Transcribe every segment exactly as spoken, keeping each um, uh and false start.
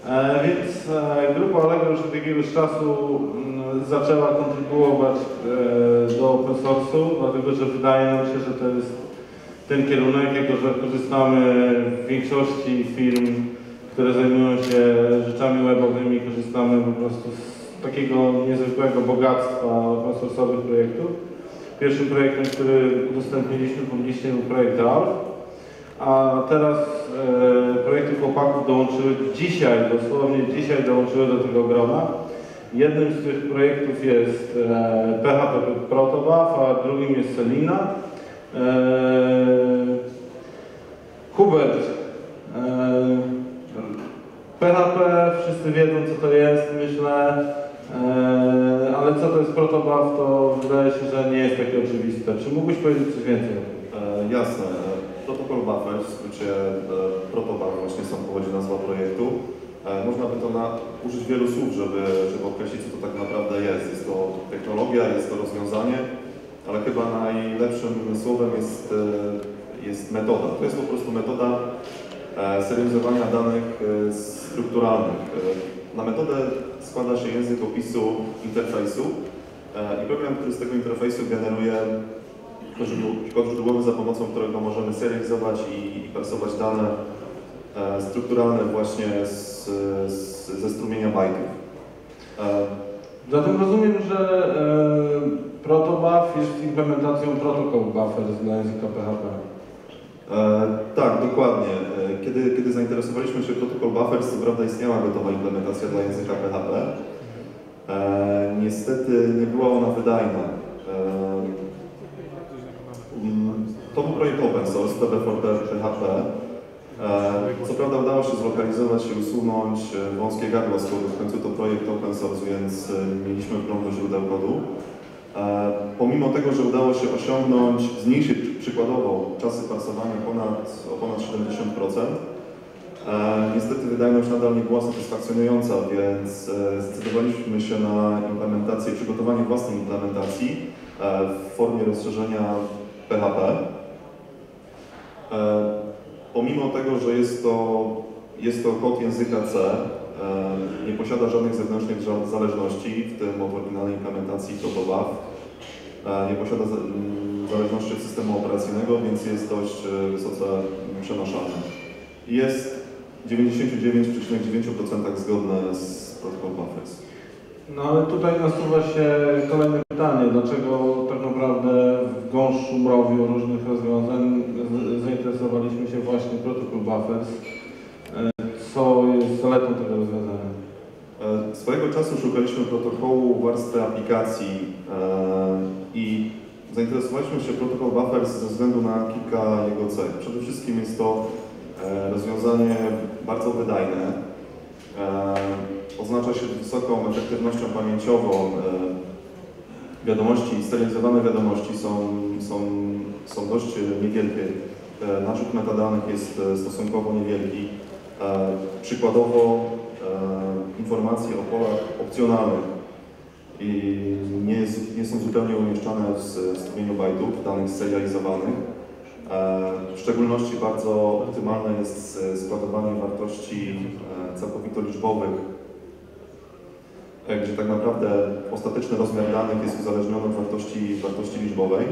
E, więc e, grupa Allegro już od jakiegoś czasu m, zaczęła kontrybuować e, do open source'u, dlatego że wydaje nam się, że to jest ten kierunek, jako że korzystamy w większości firm, które zajmują się rzeczami webowymi, korzystamy po prostu z takiego niezwykłego bogactwa open source'owych projektów. Pierwszym projektem, który udostępniliśmy publicznie, był projekt Alf, a teraz e, projekty chłopaków dołączyły dzisiaj, dosłownie dzisiaj dołączyły do tego grona. Jednym z tych projektów jest e, P H P Protobuf, a drugim jest Selina. E, Hubert, e, P H P, wszyscy wiedzą, co to jest, myślę, e, ale co to jest Protobuf, to wydaje się, że nie jest takie oczywiste. Czy mógłbyś powiedzieć coś więcej o tym? E, jasne. Protokol Buffer, w skrócie e, Protobuf, właśnie sam pochodzi nazwa projektu. E, można by to na, użyć wielu słów, żeby, żeby określić, co to tak naprawdę jest. Jest to technologia, jest to rozwiązanie, ale chyba najlepszym słowem jest, e, jest metoda. To jest po prostu metoda e, serializowania danych e, strukturalnych. E, na metodę składa się język opisu interfejsu e, i program, który z tego interfejsu generuje kod źródłowy, za pomocą którego możemy serializować i, i parsować dane e, strukturalne właśnie z, z, ze strumienia bajtów. E, Zatem rozumiem, że e, Protobuf jest implementacją Protocol Buffer dla języka P H P. e, tak, dokładnie. E, kiedy, kiedy zainteresowaliśmy się Protocol Buffers, co prawda istniała gotowa implementacja dla języka P H P. E, niestety nie była ona wydajna. E, To był projekt open source, P B cztery P H P. Co prawda udało się zlokalizować i usunąć wąskie gardła z kodu. W końcu to projekt open source, więc mieliśmy prąd do źródeł kodu. Pomimo tego, że udało się osiągnąć, zmniejszyć przykładowo czasy parsowania ponad, o ponad siedemdziesiąt procent, niestety wydajność nadal nie była satysfakcjonująca, więc zdecydowaliśmy się na implementację, przygotowanie własnej implementacji w formie rozszerzenia P H P. E, pomimo tego, że jest to, jest to kod języka C, e, nie posiada żadnych zewnętrznych zależności, w tym od oryginalnej implementacji Protobuf. E, nie posiada za, m, zależności od systemu operacyjnego, więc jest dość e, wysoce przenoszalny. Jest w dziewięćdziesięciu dziewięciu przecinek dziewięciu procent zgodne z Protocol Buffers. No ale tutaj nasuwa się kolejne pytanie, dlaczego tak naprawdę w gąszczu mrowiu różnych rozwiązań zainteresowaliśmy się właśnie Protocol Buffers. Co jest zaletą tego rozwiązania? Swojego czasu szukaliśmy protokołu warstwy aplikacji i zainteresowaliśmy się Protocol Buffers ze względu na kilka jego cech. Przede wszystkim jest to rozwiązanie bardzo wydajne. Oznacza się wysoką efektywnością pamięciową. Wiadomości, sterylizowane wiadomości są, są, są dość niewielkie. Narzut metadanych jest stosunkowo niewielki. Przykładowo informacje o polach opcjonalnych i nie, jest, nie są zupełnie umieszczane w strumieniu bajtów, danych serializowanych. W szczególności bardzo optymalne jest składowanie wartości całkowito liczbowych, gdzie tak naprawdę ostateczny rozmiar danych jest uzależniony od wartości, wartości liczbowej.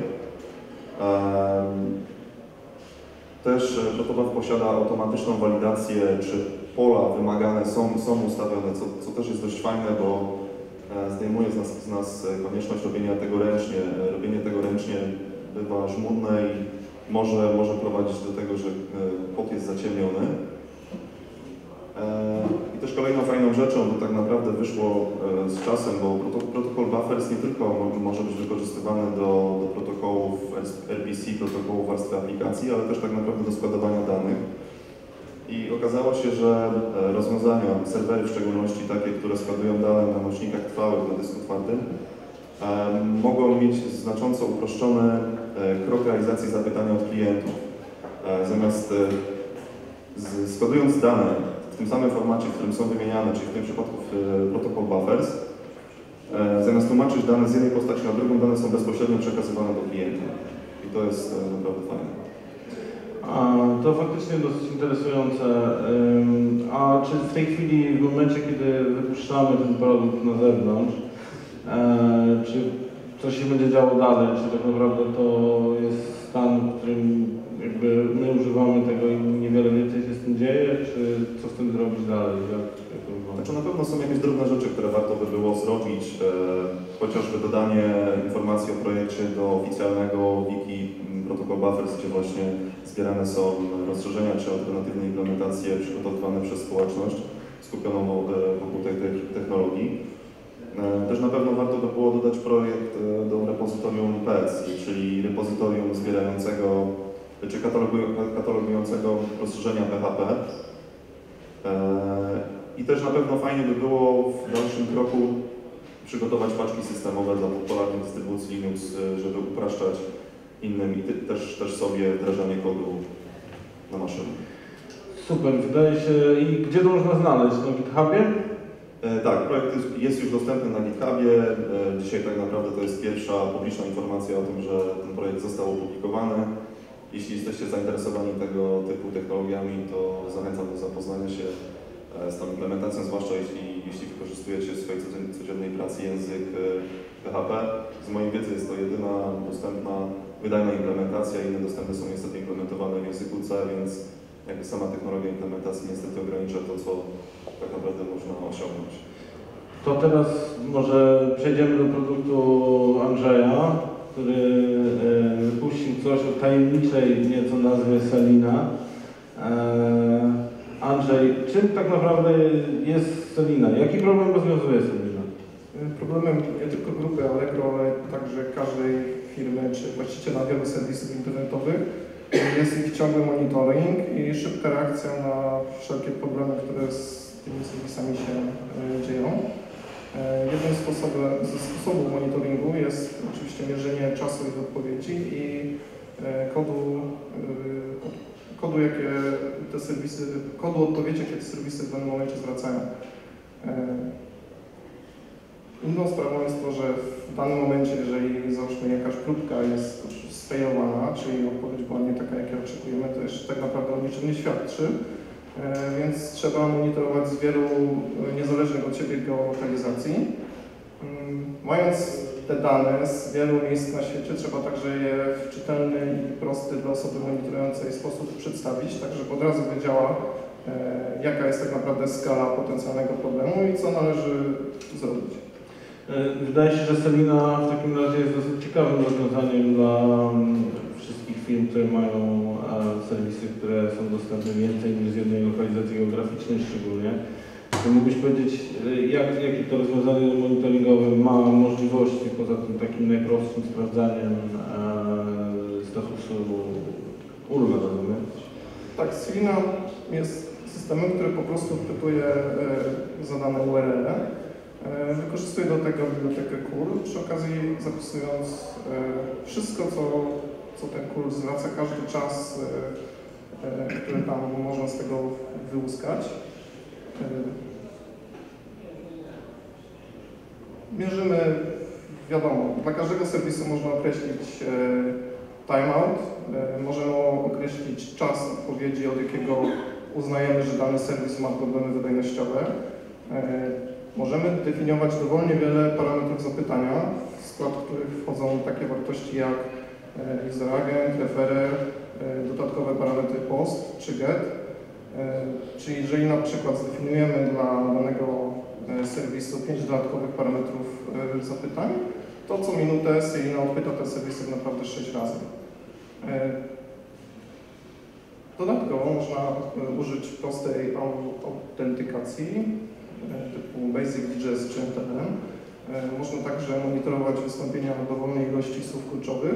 Też Protobuf posiada automatyczną walidację, czy pola wymagane są, są ustawione, co, co też jest dość fajne, bo zdejmuje z nas, z nas konieczność robienia tego ręcznie. Robienie tego ręcznie bywa żmudne i może, może prowadzić do tego, że kod jest zaciemniony. I też kolejną fajną rzeczą, to tak naprawdę wyszło z czasem, bo Protocol Buffers nie tylko może być wykorzystywany do, do protokołów R P C, protokołów warstwy aplikacji, ale też tak naprawdę do składowania danych. I okazało się, że rozwiązania, serwery w szczególności takie, które składują dane na nośnikach trwałych, na dysku twardym, mogą mieć znacząco uproszczony krok realizacji zapytania od klientów. Zamiast składując dane w tym samym formacie, w którym są wymieniane, czyli w tym przypadku Protocol Buffers, zamiast tłumaczyć dane z jednej postaci na drugą, dane są bezpośrednio przekazywane do klienta. I to jest naprawdę fajne. A, to faktycznie dosyć interesujące. Ym, A czy w tej chwili, w momencie, kiedy wypuszczamy ten produkt na zewnątrz, e, czy coś się będzie działo dalej, czy tak naprawdę to jest stan, w którym jakby my używamy tego i niewiele więcej się z tym dzieje, czy co z tym zrobić dalej? Jak, jak to wygląda? Znaczy na pewno są jakieś drobne rzeczy, które warto by było zrobić, e, chociażby dodanie informacji o projekcie do oficjalnego wiki Protocol Buffers, gdzie właśnie zbierane są rozszerzenia czy alternatywne implementacje przygotowywane przez społeczność skupioną e, wokół tej, tej technologii. E, też na pewno warto by było dodać projekt e, do repozytorium P E C, czyli repozytorium zbierającego czy katalogu- katalogującego rozszerzenia P H P. I też na pewno fajnie by było w dalszym kroku przygotować paczki systemowe dla popularnych dystrybucji Linux, żeby upraszczać innym i też, też sobie wdrażanie kodu na maszynie. Super, wydaje się. I gdzie to można znaleźć? Na GitHubie? E, tak, projekt jest, jest już dostępny na GitHubie. E, dzisiaj tak naprawdę to jest pierwsza publiczna informacja o tym, że ten projekt został opublikowany. Jeśli jesteście zainteresowani tego typu technologiami, to zachęcam do zapoznania się z tą implementacją, zwłaszcza jeśli, jeśli wykorzystujecie w swojej codziennej pracy język P H P. Z mojej wiedzy jest to jedyna dostępna, wydajna implementacja, inne dostępne są niestety implementowane w języku C, więc jakby sama technologia implementacji niestety ogranicza to, co tak naprawdę można osiągnąć. To teraz może przejdziemy do produktu Andrzeja, który wypuścił coś o tajemniczej nieco nazwie Selina. Andrzej, czym tak naprawdę jest Selina? Jaki problem rozwiązuje Selina? Problemem nie tylko grupy Allegro, ale także każdej firmy czy właściciela wielu serwisów internetowych jest ich ciągły monitoring i szybka reakcja na wszelkie problemy, które z tymi serwisami się dzieją. Jednym sposobem, ze sposobów monitoringu jest oczywiście mierzenie czasu ich odpowiedzi i kodu, kodu, jakie te serwisy, kodu odpowiedzi, jakie te serwisy w danym momencie zwracają. Inną sprawą jest to, że w danym momencie, jeżeli załóżmy jakaś próbka jest sfejlowana, czyli odpowiedź była nie taka, jakiej oczekujemy, to jeszcze tak naprawdę o niczym nie świadczy. Więc trzeba monitorować z wielu niezależnych od siebie geolokalizacji. Mając te dane z wielu miejsc na świecie, trzeba także je w czytelny i prosty dla osoby monitorującej sposób przedstawić, tak żeby od razu wiedziała, jaka jest tak naprawdę skala potencjalnego problemu i co należy zrobić. Wydaje się, że Selina w takim razie jest dosyć ciekawym rozwiązaniem dla wszystkich firm, które mają serwisy, które są dostępne więcej niż z jednej lokalizacji geograficznej szczególnie. Czy mógłbyś powiedzieć, jak, jakie to rozwiązanie monitoringowe ma możliwości poza tym takim najprostszym sprawdzaniem e, statusu U R L, rozumiem? Tak, Selina jest systemem, który po prostu wpytuje e, zadane U R L-e. Wykorzystuje do tego bibliotekę kur, przy okazji zapisując e, wszystko, co, co ten kur zwraca, każdy czas, e, e, który tam można z tego wyłuskać. E, mierzymy, wiadomo, dla każdego serwisu można określić e, timeout, e, możemy określić czas odpowiedzi, od jakiego uznajemy, że dany serwis ma problemy wydajnościowe. E, Możemy definiować dowolnie wiele parametrów zapytania, w skład których wchodzą takie wartości jak user agent, referer, dodatkowe parametry post czy get. Czyli jeżeli na przykład zdefiniujemy dla danego serwisu pięć dodatkowych parametrów zapytań, to co minutę Selina odpyta ten serwis tak naprawdę sześć razy. Dodatkowo można użyć prostej autentykacji typu Basic D J S czy N T L M. Można także monitorować wystąpienia dowolnej ilości słów kluczowych.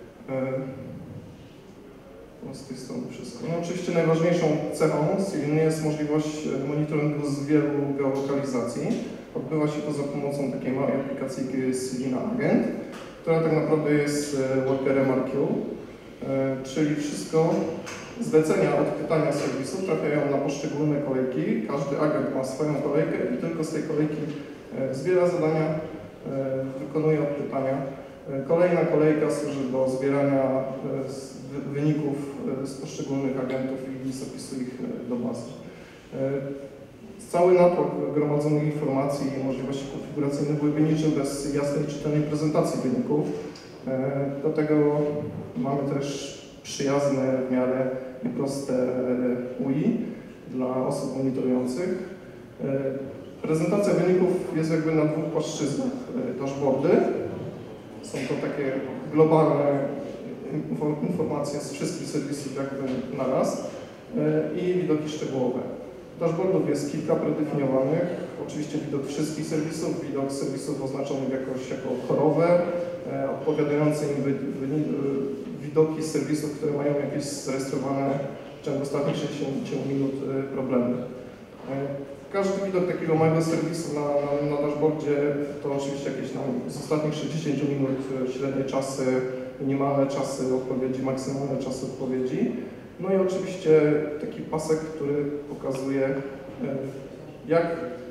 Z tej strony wszystko. No, oczywiście najważniejszą cechą Seliny jest możliwość monitoringu z wielu geolokalizacji. Odbywa się to za pomocą takiej małej aplikacji, jak jest Selina Agent, która tak naprawdę jest workerem R Q, czyli wszystko zlecenia od pytania serwisu trafiają na poszczególne kolejki. Każdy agent ma swoją kolejkę i tylko z tej kolejki zbiera zadania, wykonuje odpytania. Kolejna kolejka służy do zbierania wy- wyników e, z poszczególnych agentów i zapisu ich e, do bazy. E, Cały natłok gromadzonych informacji i możliwości konfiguracyjnych byłyby niczym bez jasnej i czytelnej prezentacji wyników. E, Do tego mamy też przyjazne w miarę i proste U I dla osób monitorujących. E, Prezentacja wyników jest jakby na dwóch płaszczyznach. E, Dashboardy są to takie globalne info- informacje z wszystkich serwisów jakby naraz e, i widoki szczegółowe. Dashboardów jest kilka predefiniowanych, oczywiście widok wszystkich serwisów, widok serwisów oznaczonych jakoś jako korowe, e, odpowiadające im wy, wy, widoki serwisów, które mają jakieś zarejestrowane w ciągu ostatnich sześćdziesięciu minut e, problemy. E, każdy widok takiego małego serwisu na, na, na dashboardzie to oczywiście jakieś tam z ostatnich sześćdziesięciu minut e, średnie czasy, minimalne czasy odpowiedzi, maksymalne czasy odpowiedzi. No i oczywiście taki pasek, który pokazuje, e, jak,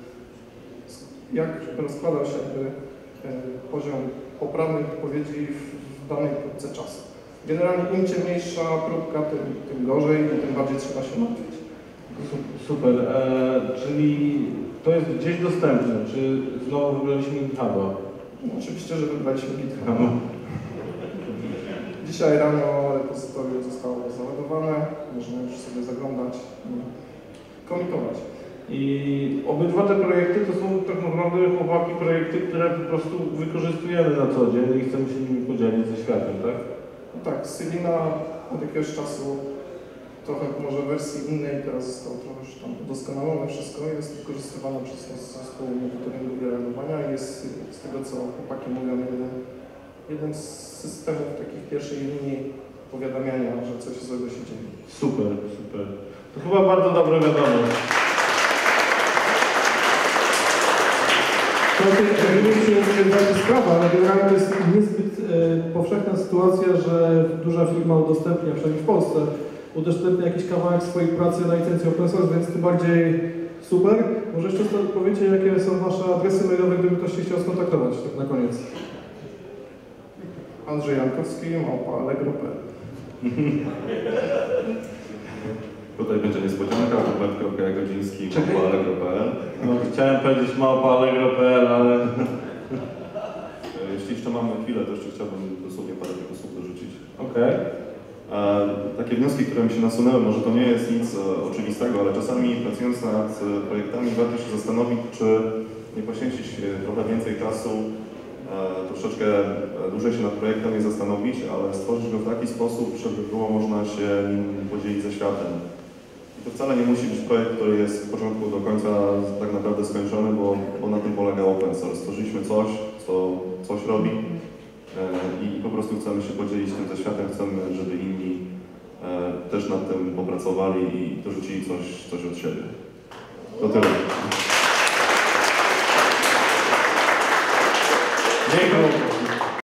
jak rozkładał się jakby, e, poziom poprawnych odpowiedzi w, w danej próbce czasu. Generalnie im ciemniejsza próbka, tym, tym gorzej i tym bardziej trzeba się martwić. Su- Super, e, czyli to jest gdzieś dostępne, czy znowu wybraliśmy GitHuba? No, oczywiście, że wybraliśmy GitHuba. Dzisiaj rano repozytorium zostało załadowane, można już sobie zaglądać i komitować. I obydwa te projekty to są tak naprawdę, chłopaki, projekty, które po prostu wykorzystujemy na co dzień i chcemy się nimi podzielić ze światem, tak? No tak, Selina od jakiegoś czasu, trochę może w wersji innej, teraz zostało trochę już tam udoskonalone wszystko, jest wykorzystywane przez nas zespół monitoringu i reagowania i jest z tego, co chłopaki mówią, jeden, jeden z systemów takich pierwszej linii powiadamiania, że coś złego się dzieje. Super, super. To chyba bardzo dobre wiadomość. To nie wiem, czy jest sprawa, ale generalnie to jest niezbyt e, powszechna sytuacja, że duża firma udostępnia, przynajmniej w Polsce, udostępnia jakiś kawałek swojej pracy na licencji open source, więc tym bardziej super. Może jeszcze powiecie, jakie są Wasze adresy mailowe, gdyby ktoś się chciał skontaktować, tak na koniec. Andrzej Jankowski, małpa allegro kropka p l. Tutaj będzie niespodzianka, hubert.jagodziński, Czekaj. małpa allegro kropka p l. No, chciałem powiedzieć małpa allegro kropka p l, ale... Jeśli jeszcze mamy chwilę, to jeszcze chciałbym dosłownie parę tylko słów dorzucić. Okej. E, takie wnioski, które mi się nasunęły, może to nie jest nic e, oczywistego, ale czasami pracując nad e, projektami warto się zastanowić, czy nie poświęcić e, trochę więcej czasu, e, troszeczkę e, dłużej się nad projektem nie zastanowić, ale stworzyć go w taki sposób, żeby było można się nim podzielić ze światem. I to wcale nie musi być projekt, który jest od początku do końca tak naprawdę skończony, bo, bo na tym polega open source. Stworzyliśmy coś, co coś robi, i po prostu chcemy się podzielić tym ze światem, chcemy, żeby inni e, też nad tym popracowali i dorzucili coś, coś od siebie. To tyle. Dziękuję.